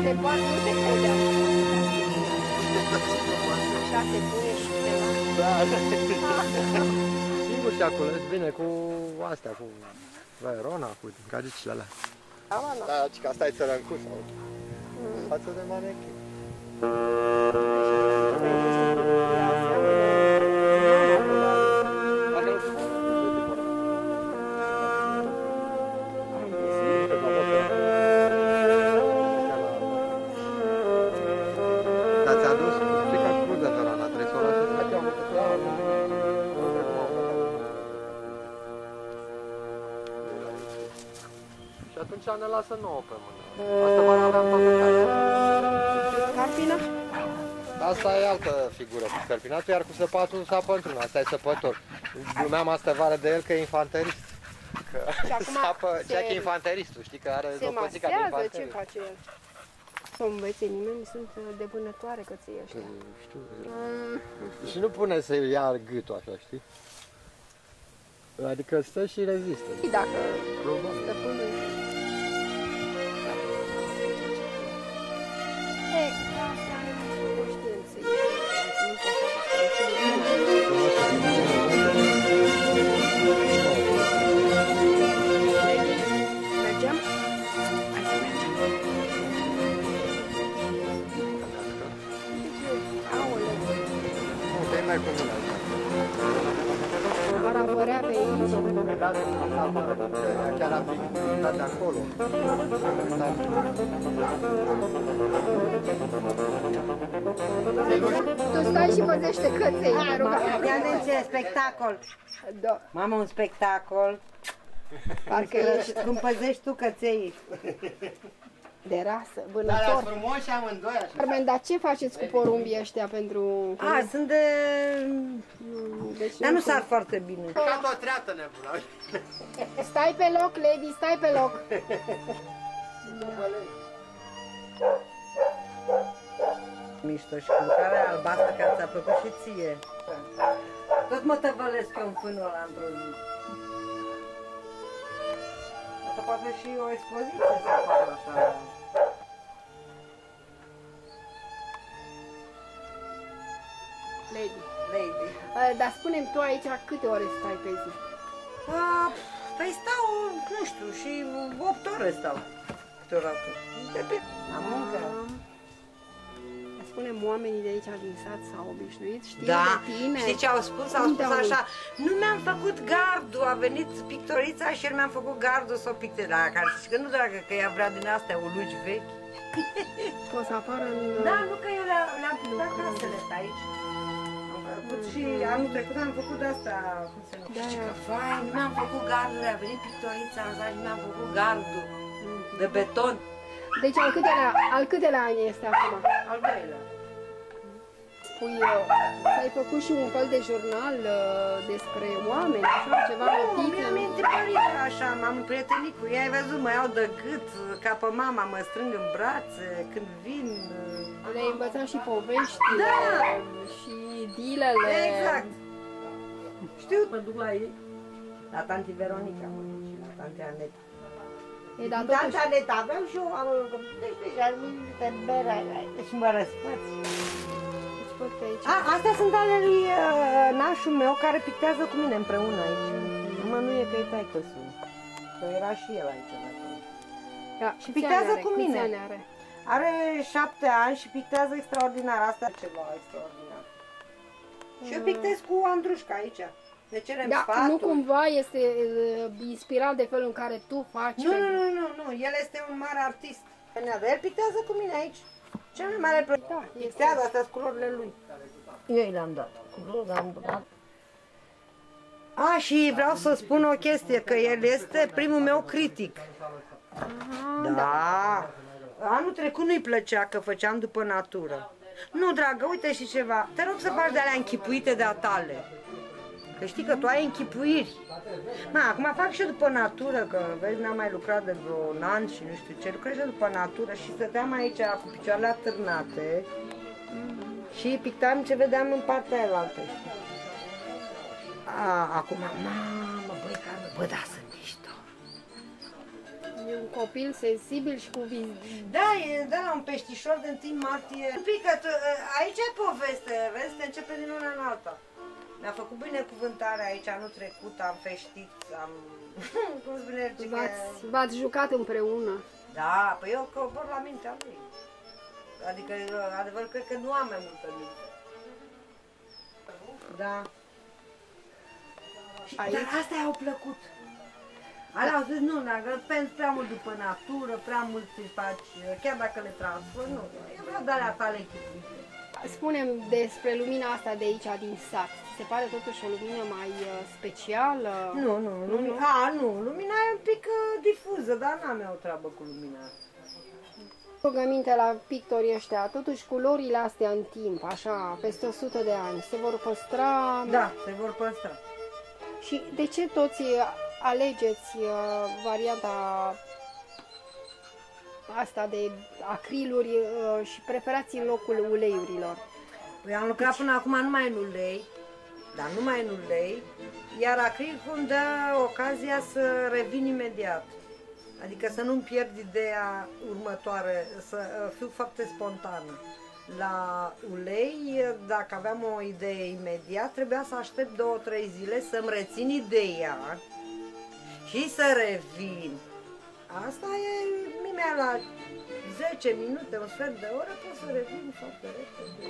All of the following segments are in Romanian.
se poate, nu se crede așa se pune și undeva. Da, singur și acolo, îți vine cu astea, cu Verona, cu gagicile alea. Da, că asta e țărăncu sau față de manechi. Dar ți-a dus frica crudă, Verona, trebuie să o lași să și atunci ne lasă nouă pe mână. Asta mai aveam toată cartea. Carpina? Asta e altă figură cu scărpinatul, iar cu săpatul sapă într-una. Asta e săpător. Glumeam astă vară de el că e infanterist. Că sapă, ceea că e infanteristul, știi că are zopățica de infanterist. Ce face el? Să învețe nimeni, sunt de vânătoare căței ăștia. Știu. Și nu pune să ia gâtul așa, știi? Adică stă și rezistă. Dacă stăpânul... Ei, asta are conștiință. Mergem? Hai să mergem. Aoleu. Nu, te-ai mai cu mine. Ar apărea pe aici. Chiar am picat de acolo. Tu stai și păzește căței, te rog. Ia ce spectacol. Da. Mamă, un spectacol. Parcă ești Cum păzești tu căței. de rasă, Dar vânător. frumos și amândoi așa. Carmen, dar ce faceți cu porumbii ăștia pentru... Sunt de... Deci Dar nu sar foarte bine. Ca o treată nebună. Stai pe loc, Lady, stai pe loc. Mișto și mâncarea albastră care ți-a plăcut și ție. Tot mă tăvălesc eu în fânul ăla într-o zi. Asta poate și o expoziție să facă așa. Lady. Lady. Dar spune-mi tu aici câte ore stai pe zi? Păi stau, nu știu, și 8 ore stau câteodată. Depinde. La muncă. Spunem, oamenii de aici din sat s-au obișnuit, știi Da, de tine. știi ce au spus? Au Unde spus au- așa, nu mi-am făcut gardul, a venit pictorița și el mi-am făcut gardul să o picte. Dar care zice că nu, dragă, că ea vrea din astea ulugi vechi. O să apară în... Da, nu că eu le-am pictat casele pe aici. Am făcut și anul trecut am făcut asta, cum se numește, că fain, nu mi-am făcut gardul, a venit pictorița, am zis, mi-am făcut gardul de beton. Deci al câtelea an este acum? Al doilea. Spui, ți-ai făcut și un fel de jurnal despre oameni, așa, ceva notițe? Mi-am întipărit așa, m-am împrietenit cu ea, ai văzut, mă iau de gât, ca pe mama, mă strâng în brațe, când vin. Le-ai învățat și poveștile, Da. și dilele. Exact. Știu, mă duc la ei. La tanti Veronica, mă duc și la tanti Aneta. E, dar Tanti totuși, Aneta aveam și eu, am deja minute bere, și mă răspăți. îți văd pe aici. Astea sunt ale lui nașul meu, care pictează cu mine împreună aici. Mă, nu e că e taică-su, că era și el aici. Da, și pictează cu Câți mine. ani are? Are 7 ani și pictează extraordinar. Asta e ceva extraordinar. Și eu pictez cu Andrușca aici. Ne cerem Da, sfaturi. nu cumva este inspirat de felul în care tu faci? Nu. El este un mare artist. Dar el pictează cu mine aici. Cel mai mare plăcut. Da, Pictează, astea sunt culorile lui. Eu le-am dat. Am dat. Și vreau să spun o chestie, că el este primul meu critic. Da. Anul trecut nu-i plăcea că făceam după natură. Nu, dragă, uite și ceva. Te rog să faci de alea închipuite de-a tale. Că știi că tu ai închipuiri. Acum fac și eu după natură, că vezi, n-am mai lucrat de vreo un an și nu știu ce. Lucrez și eu după natură și stăteam aici cu picioarele atârnate și pictam ce vedeam în partea aia. Acum, mamă, băi, Carmen, bă, da, sunt mișto. un copil sensibil și cu Da, e de la un peștișor de 1 martie. Un pic, că aici e poveste, vezi, te începe din una în alta. Mi-a făcut binecuvântarea aici anul trecut, am feștit, am... cum spune, V-ați jucat împreună. Da, păi eu cobor la mintea lui. Adică, adevăr, cred că nu am mai multă minte. Da. Dar astea au plăcut. Alea au zis, nu, dacă pensi prea mult după natură, prea mult îți faci, chiar dacă le transformi, nu. Eu vreau de alea tale chipuite. Spunem despre lumina asta de aici, din sat. Se pare totuși o lumină mai specială? Nu, lumina e un pic difuză, dar n-am eu o treabă cu lumina. Rugăminte la pictorii ăștia, totuși culorile astea în timp, așa, peste 100 de ani, se vor păstra? Da, se vor păstra. Și de ce toți alegeți varianta asta de acriluri și preferați în locul uleiurilor? Păi am lucrat până acum numai în ulei, dar numai în ulei, iar acrilul îmi dă ocazia să revin imediat. Adică să nu-mi pierd ideea următoare, să fiu foarte spontană. La ulei, dacă aveam o idee imediat, trebuia să aștept 2-3 zile să-mi rețin ideea și să revin. Asta e mimea la 10 minute, un sfert de oră, pot să revin foarte repede.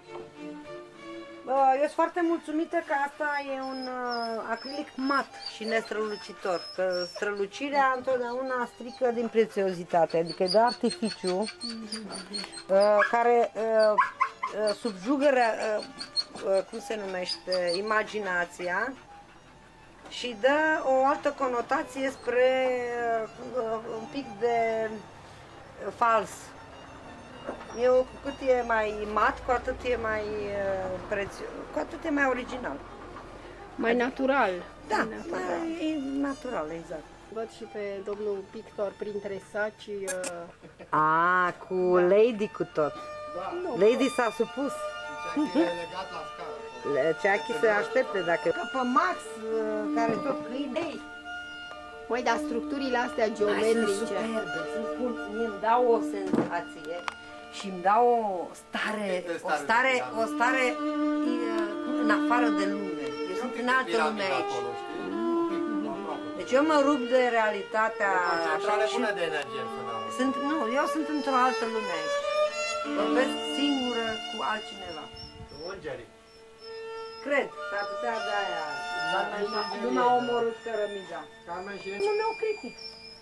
Eu sunt foarte mulțumită că asta e un acrilic mat și nestrălucitor, că strălucirea întotdeauna strică din prețiozitate, adică e de artificiu care subjugă, cum se numește, imaginația și dă o altă conotație spre un pic de fals. Eu, cu cât e mai mat, cu atât e mai prețios, cu atât e mai original. Mai natural. Da, e natural, exact. Văd și pe domnul pictor printre saci. Cu Lady cu tot. Da. Lady s-a supus. Ceachi e legat la scară. Ceachi se aștepte, dacă... Că pe Max, care tot câine. Măi, dar structurile astea geometrice... Sunt superbe, îmi dau o senzație și îmi dau o stare în afară de lume. Eu sunt în altă lume aici. Deci eu mă rup de realitatea și bună de energie în final. Eu sunt într-o altă lume aici. Vorbesc singură cu altcineva. Îngerii. Cred, s-ar putea de aia. Nu m-a omorât cărămiza. Nu mi-au critic.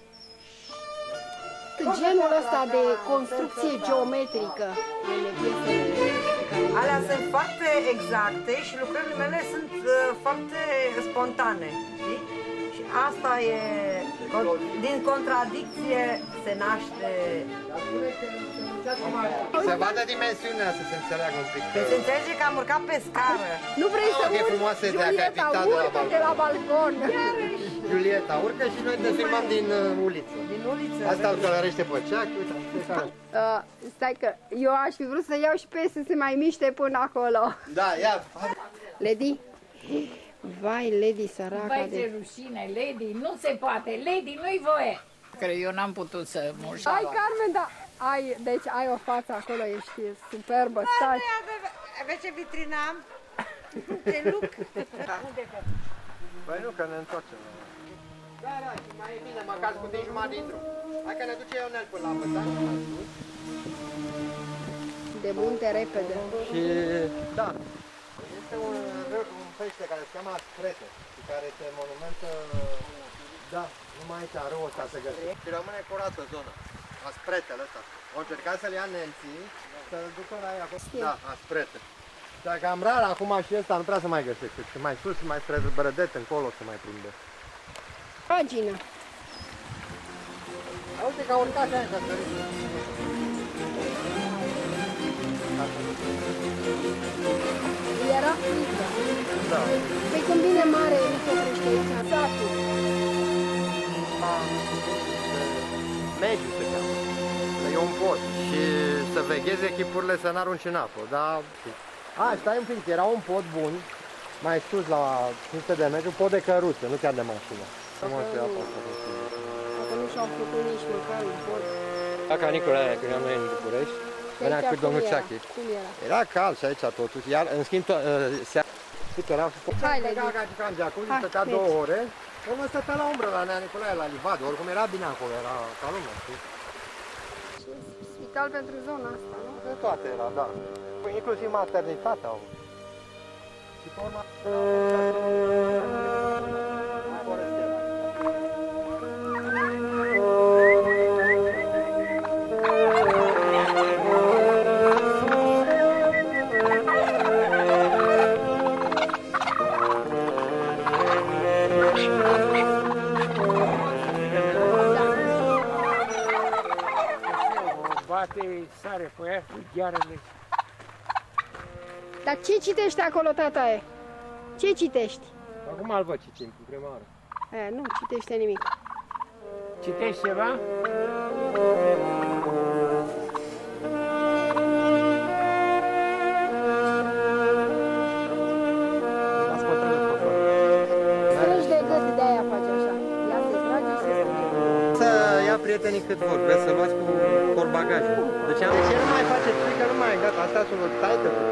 Genul ăsta de construcție geometrică în piesele pe care... Alea sunt foarte exacte și lucrările mele sunt foarte spontane. Știi? Și asta e, din contradicție se naște... Să vadă dimensiunea, să se înțeleagă un pic. Se înțelege că am urcat pe scară. Nu vrei să e frumoasă ideea că ai Julieta, pictat urcă de la balcon. Julieta, urcă și noi te filmăm din uliță. Din uliță. Asta îl călărește pe ceac, uite, Stai că eu aș fi vrut să iau și pe să se mai miște până acolo. Da, ia. Lady? Vai, Lady, săraca Vai, de... ce rușine, Lady, nu se poate, Lady, nu-i voie. Că eu n-am putut să mă ușa. Ai, Carmen, da, deci ai o față acolo, ești superbă, stai. Vezi ce vitrină am? Ce look? Păi nu, că ne întoarcem. Da, și mai e bine, măcar scutim jumătate din drum. Hai că ne duce Ionel până la Bătaș. De munte repede. Și, da, este un pește care se cheamă asprete și care este monumentă, da, numai aici, în râul ăsta se găsește. Și rămâne curată zona, aspretele ăsta. Au încercat să-l ia nemții, să-l ducă la ea acolo. Da, asprete. Dar cam rar acum și ăsta nu prea se mai găsește. Și mai sus, mai spre Brădet, încolo se mai prinde. Pagină. Uite că a urcat și aia, că a sărit. Era frică. Da. Păi când vine mare, nu se oprește aici, satul. Mediu se cheamă. E un pod. Și să vegheze echipurile să n-arunce în apă. Dar... stai un pic, era un pod bun, mai sus la 500 de metri, un pod de căruță, nu chiar de mașină. Frumos e apa asta. Dacă nu și-au făcut nici măcar un pod. Ca Nicolae, când eram noi în București, venea cu domnul Ceachi. Cum era? Era cald și aici totuși, iar în schimb seara, era Hai, ca în jacuzzi, stătea 2 ore, omul stătea la umbră la Nea Nicolae, la Livad, oricum era bine acolo, era ca lumea, știi? Spital pentru zona asta, nu? De toate era, da. Păi inclusiv maternitatea au. Și pe urmă... Bate, sare pe ea, ghearele. Dar ce citești acolo, tataie? Ce citești? Acum îl văd citind, în prima oară. Nu citește nimic. Citești ceva? Strângi de gât, de-aia face așa. Ea se trage și se strânge. Să ia prietenii cât vor, vreți să luați cu porbagajul. Deci ce nu mai faceți, că nu mai gata, astea sunt o taită cu...